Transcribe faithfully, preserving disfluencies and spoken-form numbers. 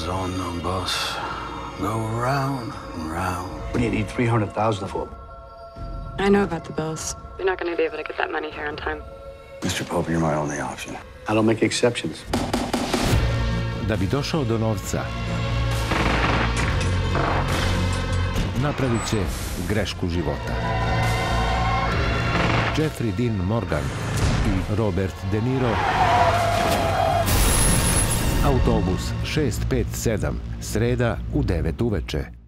Wheels on the bus go round and round. What do you need three hundred thousand for? I know about the bills. You're not going to be able to get that money here on time. Mister Pope, you're my only option. I don't make exceptions. Da bi došao do novca, napravit će grešku života. Jeffrey Dean Morgan i Robert De Niro. Autobus šest pet sedam, sreda u devet uveče.